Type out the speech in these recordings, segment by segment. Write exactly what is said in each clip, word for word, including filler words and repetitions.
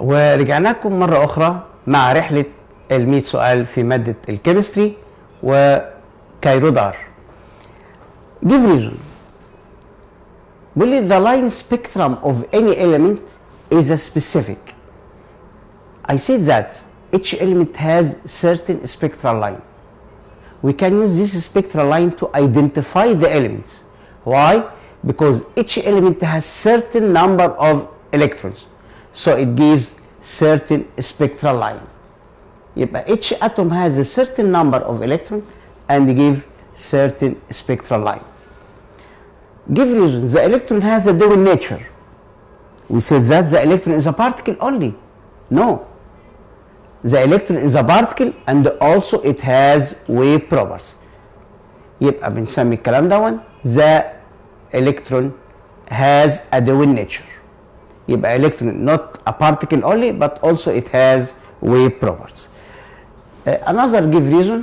ورجعنا لكم مرة أخرى مع رحلة المية سؤال في مادة الكيمستري وكايرودار. Give reason. بيقول لي the line spectrum of any element is a specific. I said that each element has certain spectral line. We can use this spectral line to identify the elements. Why? Because each element has certain number of electrons. So it gives certain spectral line. يبقى each atom has a certain number of electrons and give certain spectral line. Give reason. The electron has a dual nature. We said that the electron is a particle only. No. The electron is a particle and also it has wave properties. يبقى بنسمي الكلام دون the electron has a dual nature. يبقى electron not a particle only but also it has wave properties. Uh, another give reason.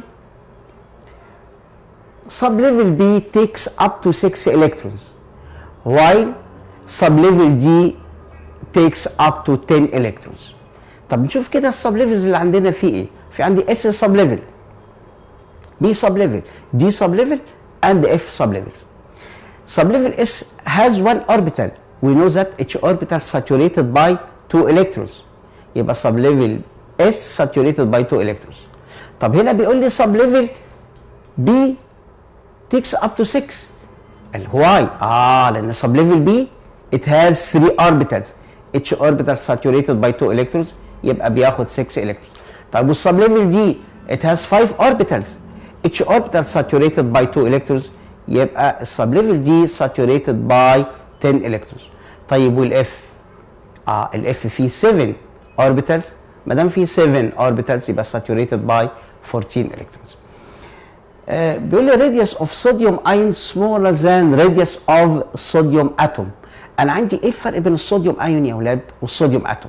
Sublevel B takes up to six electrons while sublevel D takes up to ten electrons. طب نشوف كده السبليفلز اللي عندنا فيه ايه. في عندي S sublevel, B sublevel, D sublevel and F sublevels. Sublevel S has one orbital. We know that each orbital saturated by two electrons. يبقى sublevel S saturated by two electrons. طب هنا بيقول لي sublevel B takes up to six. why؟ اه لان sublevel B it has three orbitals. each orbital saturated by two electrons يبقى بياخد six electrons. طيب والسبليفل دي it has five orbitals. each orbital saturated by two electrons يبقى السبليفل دي saturated by ten electrons. طيب والاف؟ اه الاف فيه seven orbitals. ما دام فيه seven orbitals يبقى saturated by fourteen electrons. آه بيقول لي radius of sodium ion smaller than radius of sodium atom. انا عندي ايه الفرق بين الصوديوم ايون يا اولاد والصوديوم اتوم؟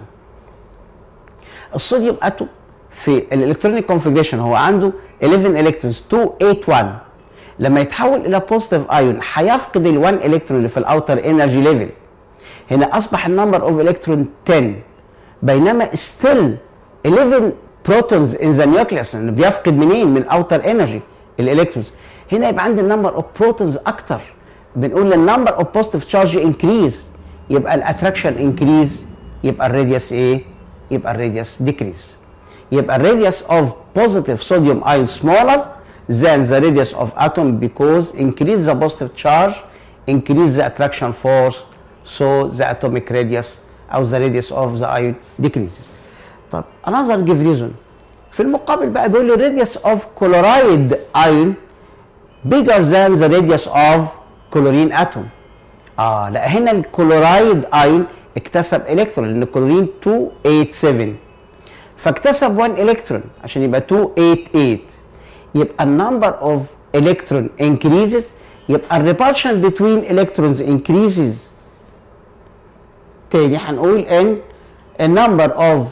الصوديوم اتوم في الالكترونيك كونفيجريشن هو عنده eleven الكترونز two eight one. لما يتحول الى بوزيتيف ايون هيفقد ال one الكترون اللي في الاوتر انرجي ليفل. هنا اصبح النمبر اوف الكترون ten بينما ستيل eleven بروتونز ان ذا نيوكليوس لانه بيفقد منين؟ من الاوتر انرجي الالكترونز. هنا يبقى عندي النمبر اوف بروتونز اكتر. بنقول النمبر اوف بوزيتيف تشارج انكريز يبقى الاتراكشن انكريز يبقى الراديوس ايه؟ يبقى الراديوس ديكريز. يبقى الراديوس اوف بوزيتيف صوديوم ايون smaller than the radius of atom because increase the positive charge increase the attraction force so the atomic radius او the radius of the ion decreases. طب another give reason. في المقابل بقى بيقول لي radius of chloride ion bigger than the radius of كلورين اتوم. اه لا هنا الكلورايد ايون اكتسب الكترون لان الكلورين two eight seven فاكتسب one الكترون عشان يبقى two eight eight. يبقى النمبر اوف الكترون increases يبقى الريبالشن بتوين الكترونز increases. تاني هنقول ان النمبر اوف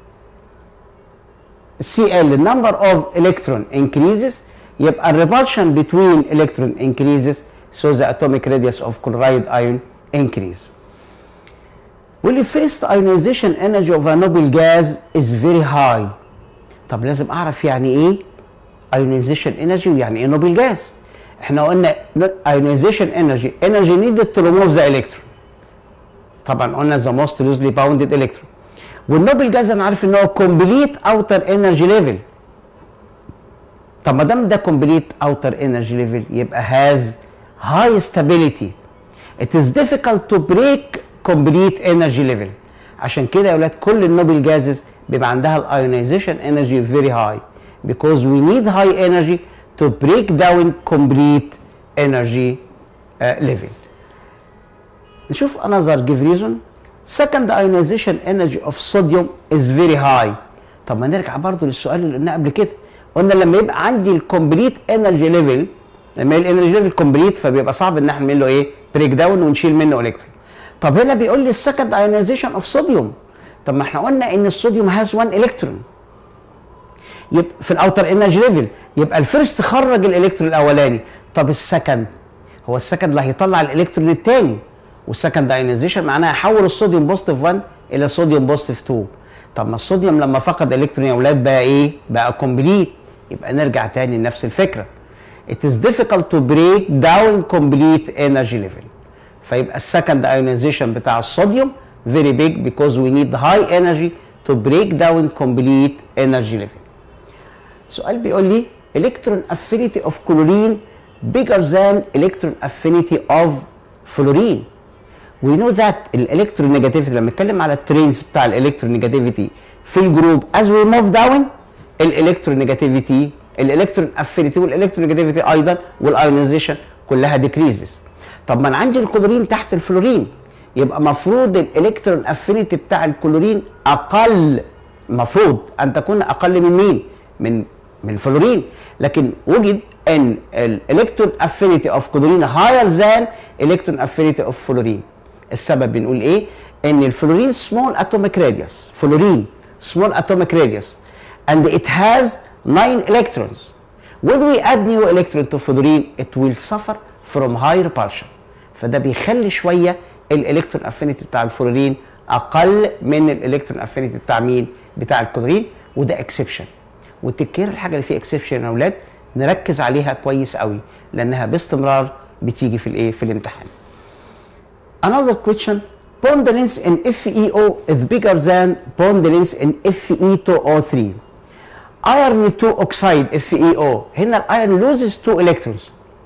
سي ال النمبر اوف الكترون increases يبقى الريبالشن بتوين الكترون increases so the atomic radius of chloride ion increase. واللي first ionization energy of a noble gas is very high. طب لازم اعرف يعني ايه ionization energy ويعني ايه noble gas. احنا قلنا ionization energy energy needed to remove the electron. طبعا قلنا the most loosely bounded electron. والنوبل جاز انا عارف ان هو complete outer energy level. طب ما دام ده complete outer energy level يبقى has high stability. It is difficult to break complete energy level. عشان كده يا اولاد كل النوبل جازز بيبقى عندها الايونيزيشن energy very high because we need high energy to break down complete energy uh, level. نشوف another give reason. Second ionization energy of sodium is very high. طب ما نرجع برضو للسؤال اللي قلناه قبل كده. قلنا لما يبقى عندي الكومبليت انرجي ليفل لما الانرجي ليفل كومبليت فبيبقى صعب ان احنا نعمل له ايه؟ بريك داون ونشيل منه الكترون. طب هنا بيقول لي السكند ايونيزيشن اوف صوديوم. طب ما احنا قلنا ان الصوديوم هاز one الكترون. يبقى في الاوتر انرجي ليفل يبقى الفيرست خرج الالكترون الاولاني. طب السكند هو السكند اللي هيطلع الالكترون الثاني والسكند ايونيزيشن معناها يحول الصوديوم بوزيتيف one الى صوديوم بوزيتيف two. طب ما الصوديوم لما فقد الكترون يا اولاد بقى ايه؟ بقى كومبليت. يبقى نرجع تاني لنفس الفكره. It is difficult to break down complete energy level. فيبقى السكند ionization بتاع الصوديوم very big because we need high energy to break down complete energy level. سؤال بيقول لي electron affinity of chlorine bigger than electron affinity of fluorine. We know that الالكترون نيجاتيفيتي لما نتكلم على الترينز بتاع الالكترون نيجاتيفيتي في الجروب as we move down الالكترون نيجاتيفيتي الالكترون افينيتي والالكترون نيجاتيفيتي ايضا والايونيزيشن كلها ديكريزز. طب ما انا عندي الكلورين تحت الفلورين يبقى مفروض الالكترون افينيتي بتاع الكلورين اقل، مفروض ان تكون اقل من مين؟ من من الفلورين، لكن وجد ان الالكترون افينيتي اوف كلورين هاير ذان الكترون افينيتي اوف فلورين. السبب بنقول ايه؟ ان الفلورين سمول اتوميك راديوس، فلورين سمول اتوميك راديوس and it has nine electrons. When we add new electron to fluorine it will suffer from high repulsion. فده بيخلي شويه الالكترون افينيتي بتاع الفلورين اقل من الالكترون افينيتي بتاع مين؟ بتاع الكلورين، وده اكسبشن. والتكير الحاجه اللي فيها اكسبشن يا اولاد نركز عليها كويس قوي لانها باستمرار بتيجي في الايه؟ في الامتحان. Another question, bond length in F e O is bigger than bond length in F e two O three. Iron two oxide F e O هنا الايرون loses two electrons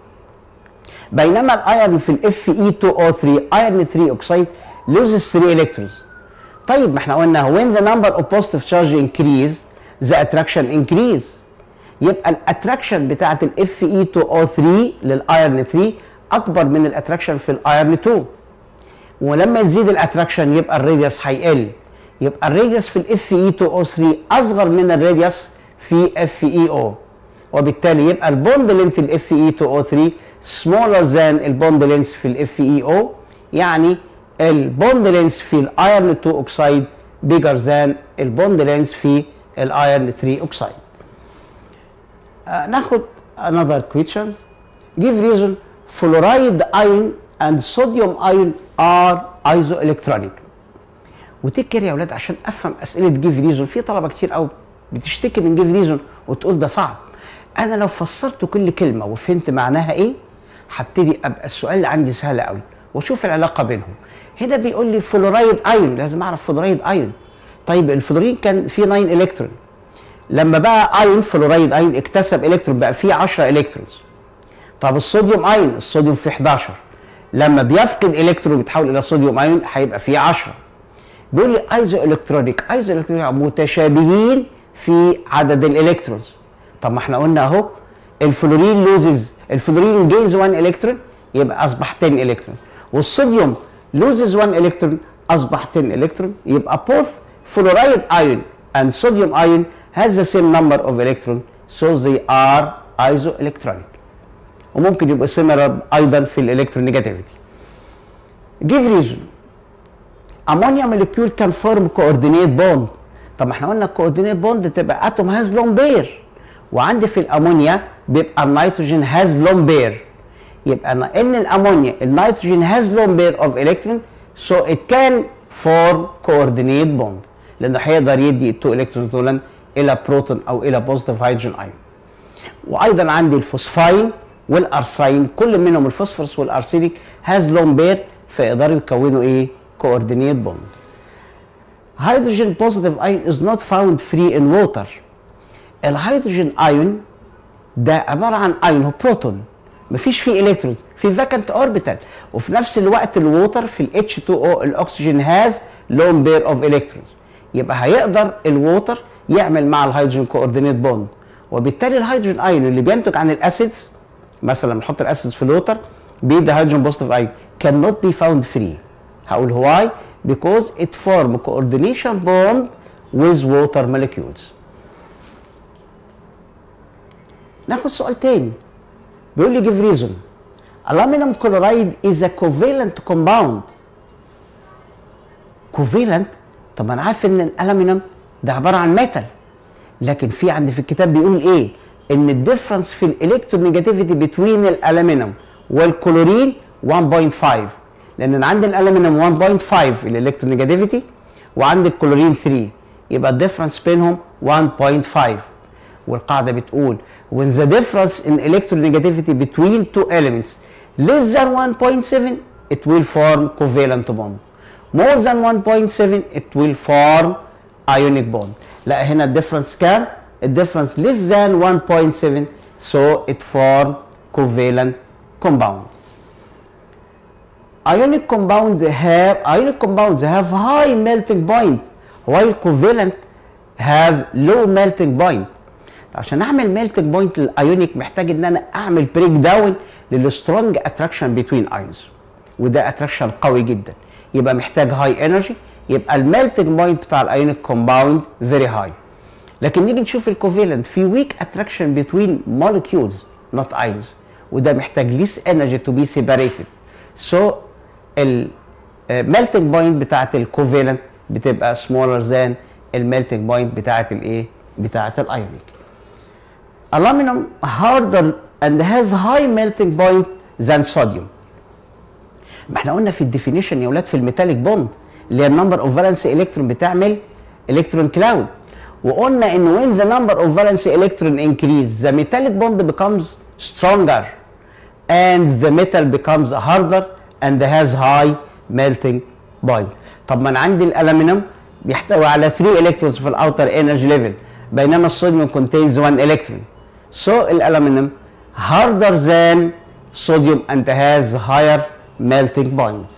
بينما الايرون في ال F e two O three iron three oxide loses three electrons. طيب ما احنا قلنا when the number of positive charge increase the attraction increase. يبقى الاتراكشن بتاعت ال F e two O three للايرون three اكبر من الاتراكشن في الايرون two، ولما يزيد الاتراكشن يبقى الراديوس هيقل، يبقى الراديوس في ال F e two O three اصغر من الراديوس في F e O، وبالتالي يبقى البوند لينث ال F e two O three smaller than البوند لينث في ال F e O، يعني البوند لينث في الايرون two اوكسايد bigger than البوند لينث في الايرون three اوكسايد. آه ناخد another questions. Give reason fluoride ion and sodium ion are isoelectronic. وتذكر يا اولاد عشان افهم اسئله جيف ريزون، في طلبه كتير قوي بتشتكي من جيف ريزون وتقول ده صعب. انا لو فسرت كل كلمه وفهمت معناها ايه هبتدي ابقى السؤال اللي عندي سهل قوي واشوف العلاقه بينهم. هنا بيقول لي فلورايد ايون، لازم اعرف فلورايد ايون. طيب الفلورين كان فيه تسعة الكترون، لما بقى ايون فلورايد ايون اكتسب الكترون بقى فيه عشرة الكترونز. طب الصوديوم ايون، الصوديوم فيه حداشر، لما بيفقد الكترون بيتحول الى صوديوم ايون هيبقى فيه عشرة. بيقول لي ايزو الكترونيك، ايزو الكترونيك متشابهين في عدد الالكترونز. طب ما احنا قلنا اهو الفلورين لوزز، الفلورين جينز واحد الكترون يبقى اصبح عشرة الكترون، والصوديوم لوزز واحد الكترون اصبح عشرة الكترون، يبقى both fluoride ion and sodium ion has the same number of electrons so they are isoelectronic. وممكن يبقى similar ايضا في الالكترون نيجاتيفيتي. give reason ammonia molecule can form coordinate bond. طب ما احنا قلنا coordinate bond تبقى اتوم هاز لون بير، وعندي في الامونيا بيبقى النيتروجين هاز لون بير، يبقى ان الامونيا النيتروجين هاز لون بير اوف الكترون so it can form coordinate bond لانه هيقدر يدي التو الكترون دول الى بروتون او الى بوزيتيف هيدروجين ايون. وايضا عندي الفوسفاين والارسين كل منهم الفوسفورس والارسينيك هاز لون بير فيقدروا يكونوا ايه؟ coordinate bond. Hydrogen positive ion is not found free in water. الهيدروجين ايون ده عباره عن ايون هو بروتون مفيش فيه الكترونز، في فاكنت اوربيتال، وفي نفس الوقت الووتر في ال H two O الاكسجين هاز لون بير اوف الكترونز، يبقى هيقدر الووتر يعمل مع الهيدروجين كوردينيت بوند، وبالتالي الهيدروجين ايون اللي بينتج عن الاسيدز مثلا نحط الاسيدز في الووتر بيدي هيدروجين بوزيتيف ايون cannot be found free. هقول why؟ because it form coordination bond with water molecules. ناخد سؤال تاني بيقول لي give reason aluminum chloride is a covalent compound. covalent؟ طب انا عارف ان الالومنيوم ده عباره عن ميتال، لكن في عندي في الكتاب بيقول ايه؟ ان الديفرنس في الالكترونيجاتيفيتي بين الالومنيوم والكلورين واحد فاصلة خمسة، لان انا عندي الالومنيوم واحد فاصلة خمسة الالكترونيجاتيفيتي وعندي الكلورين ثلاثة، يبقى الديفرنس بينهم واحد فاصلة خمسة. والقاعده بتقول when the difference in electronegativity between two elements less than one point seven it will form covalent bond, more than one point seven it will form ionic bond. لا هنا الديفرنس كام؟ الديفرنس less than one point seven so it form covalent compound. Ionic compound have ionic compounds have high melting point while covalent have low melting point. عشان اعمل ميلتنج بوينت للايونيك محتاج ان انا اعمل بريك داون للسترونج اتراكشن بين ايونز، وده اتراكشن قوي جدا، يبقى محتاج هاي انرجي، يبقى الميلتنج بوينت بتاع الايونيك كومباوند فيري هاي. لكن نيجي نشوف الكوفالنت في ويك اتراكشن بين مولكيولز نوت ايونز، وده محتاج ليس انرجي تو بي سيبريتد. سو الميلتنج بوينت بتاعت الكوفالنت بتبقى سمولر ذان الميلتنج بوينت بتاعت الايه؟ بتاعت الايونيك. Aluminum harder and has high melting point than sodium. ما احنا قلنا في الديفينيشن يا ولاد في الميتاليك بوند اللي هي النمبر اوف فالنس الكترون بتعمل الكترون كلاود، وقلنا ان when the number of valence electron increase the metallic bond becomes stronger and the metal becomes harder and has high melting point. طب ما انا عندي الالومنيوم بيحتوي على ثلاثة electrons في الاوتر انرجي ليفل بينما الصوديوم contains one electron. So الالومنيوم harder than sodium and has higher melting point.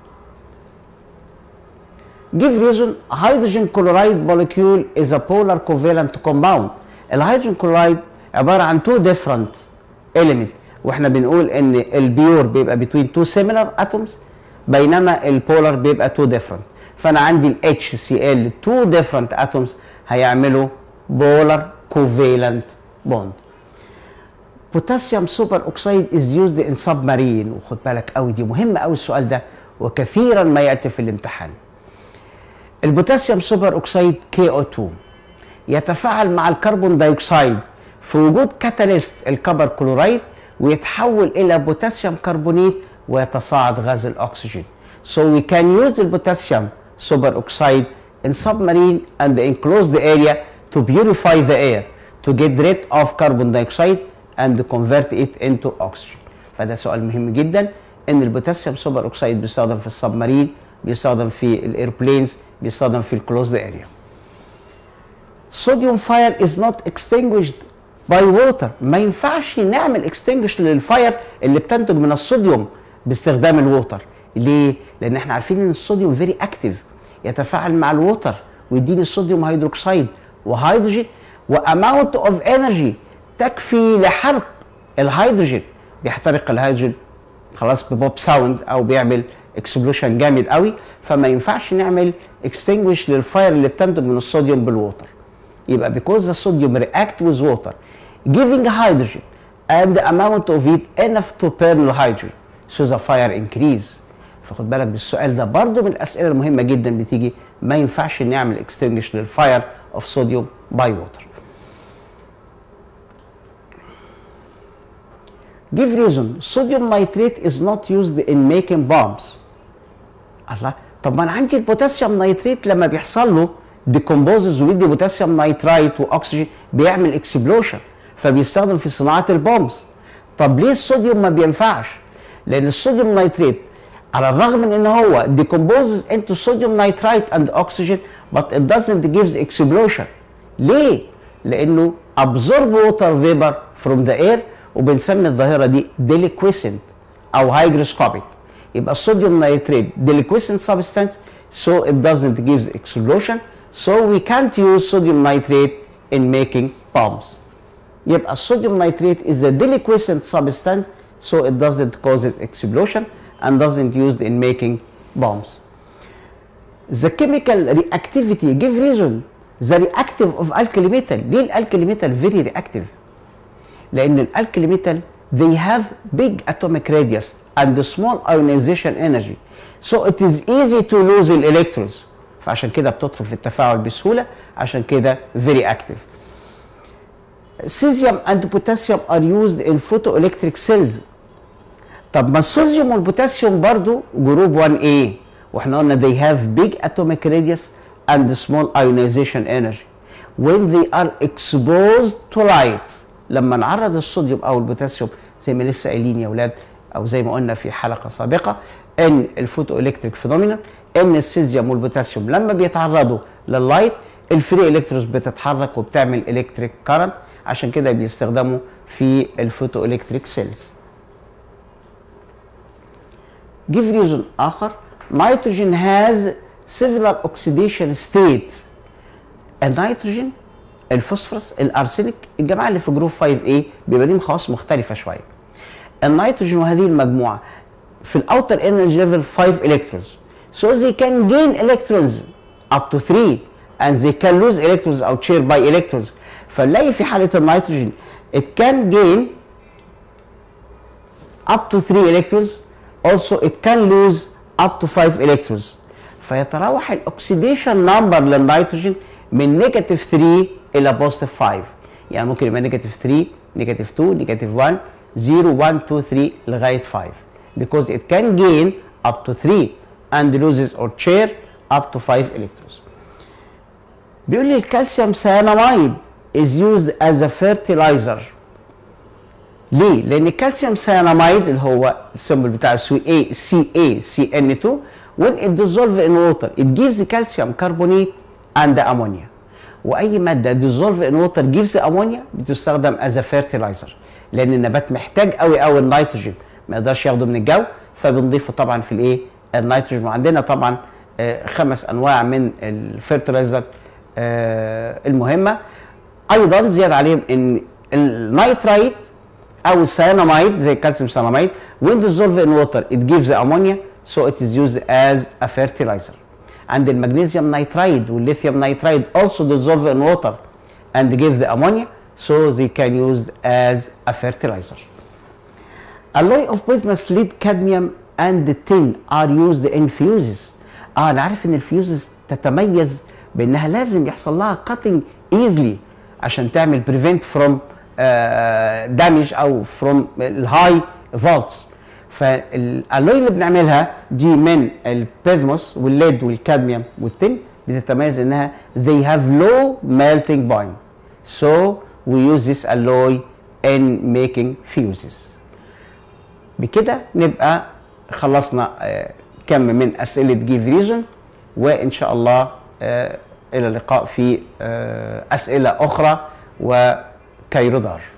Give reason hydrogen chloride molecule is a polar covalent compound. الهيدروجين كلورايد عبارة عن two different element، واحنا بنقول ان البيور بيبقى between two similar atoms بينما البولار بيبقى two different. فانا عندي ال H C L two different atoms هيعملوا polar covalent bond. Potassium superoxide is used in submarine، وخد بالك قوي دي مهمة قوي السؤال ده وكثيرا ما يأتي في الامتحان. البوتاسيوم سوبر اوكسيد كي او اتنين يتفاعل مع الكربون دايوكسيد في وجود كاتاليست الكبر كلورايد ويتحول الى بوتاسيوم كربونيت ويتصاعد غاز الاكسجين. So we can use the potassium superoxide in submarine and enclose the area to purify the air to get rid of carbon dioxide and convert it into oxygen. فده سؤال مهم جدا ان البوتاسيوم سوبر اوكسيد بيستخدم في السبمارين، بيستخدم في الايربلينز، بيستخدم في الكلوزد اريا. Sodium fire is not extinguished by water. ما ينفعش نعمل اكستنجش للفاير اللي بتنتج من الصوديوم باستخدام الووتر. ليه؟ لان احنا عارفين ان الصوديوم فيري اكتيف، يتفاعل مع الووتر ويديني الصوديوم هيدروكسيد وهيدروجين واماونت اوف انرجي تكفي لحرق الهيدروجين. بيحترق الهيدروجين خلاص ببوب ساوند او بيعمل اكسبلوشن جامد قوي، فما ينفعش نعمل اكستنجوش للفاير اللي بتنتج من الصوديوم بالووتر. يبقى because the sodium react with water giving hydrogen and the amount of it enough to burn the hydrogen so the fire increase. فخد بالك بالسؤال ده برضو من الاسئله المهمه جدا بتيجي، ما ينفعش نعمل اكستنجوش للفاير of sodium by water. Give reason sodium nitrate is not used in making bombs. الله، طب ما انا عندي البوتاسيوم نيتريت لما بيحصل له ديكومبوزز ويدي بوتاسيوم نيترايت واكسجين بيعمل اكسبلوشن فبيستخدم في صناعه البومبس. طب ليه الصوديوم ما بينفعش؟ لان الصوديوم نيتريت على الرغم من ان هو decomposes into sodium nitrite and oxygen but it doesn't give explosion. ليه؟ لانه absorb water vapor from the air وبنسمي الظاهره دي deliquescent او hygroscopic. يبقى الصوديوم نيتريت deliquescent substance so it doesn't give explosion, so we can't use sodium nitrate in making bombs. يبقى الصوديوم نيتريت is a deliquescent substance so it doesn't cause explosion and doesn't used in making bombs. The chemical reactivity give reason the reactive of alkali metal. ليه الالكالي metal very reactive؟ لان الالكالي metal they have big atomic radius and small ionization energy so it is easy to lose the electrons. فعشان كده بتدخل في التفاعل بسهوله، عشان كده very active. Cesium and potassium are used in photoelectric cells. طب ما الصوديوم والبوتاسيوم برضو جروب واحد A واحنا قلنا they have big atomic radius and small ionization energy when they are exposed to light. لما نعرض الصوديوم او البوتاسيوم زي ما لسه قايلين يا اولاد، او زي ما قلنا في حلقه سابقه، ان الفوتو الكتريك فينومينا ان السيزيوم والبوتاسيوم لما بيتعرضوا لللايت الفري الكترونز بتتحرك وبتعمل الكتريك كارنت، عشان كده بيستخدموا في الفوتو الكتريك سيلز. give reason اخر، nitrogen has several oxidation state. النيتروجين، الفوسفورس، الارسنيك، الجماعه اللي في جروب خمسة ايه بيبقى ليهم خواص مختلفه شويه. النيتروجين وهذه المجموعه في الاوتر انرجي ليفل خمسة electrons, so they can gain electrons up to three and they can lose electrons او share by electrons. فنلاقي في حاله النيتروجين it can gain up to three electrons, also it can lose up to five electrons. فيتراوح الاكسيديشن نمبر للنيتروجين من نيجاتيف ثلاثة الى بوزيتيف خمسة، يعني ممكن يبقى نيجاتيف ثلاثة، نيجاتيف اتنين، نيجاتيف واحد، صفر، واحد، اتنين، تلاتة لغايه خمسة because it can gain up to three and loses or share up to five electrons. بيقول لي الكالسيوم سياناميد is used as a fertilizer. ليه؟ لأن الكالسيوم سياناميد اللي هو السيمبل بتاع سي اي سي ان اتنين when it dissolve in water it gives calcium carbonate and ammonia. واي ماده dissolve in water gives ammonia بتستخدم as a fertilizer، لان النبات محتاج قوي قوي النيتروجين ما يقدرش ياخده من الجو، فبنضيفه طبعا في الايه النيتروجين. وعندنا طبعا آه خمس انواع من الفيرتلايزر آه المهمه. ايضا زياده عليهم ان النيترايت او السياناميد زي الكالسيوم سياناميد when dissolve in water it gives ammonia so it is used as a fertilizer. عند المغنيسيوم نيترايد والليثيوم نيترايد also dissolve in water and give the ammonia so they can use as a fertilizer. Alloy of bismuth, lead, cadmium and tin are used in fuses. اه انا عارف ان الفيوزز تتميز بانها لازم يحصل لها cutting easily عشان تعمل prevent from uh, damage او from الهاي volts. فالالوي اللي بنعملها دي من البيزموس والليد والكادميوم والتن بتتميز انها they have low melting point, so we use this alloy in making fuses. بكده نبقى خلصنا كم من اسئله جيف ريزون، وان شاء الله الى اللقاء في اسئله اخرى وكيرودار.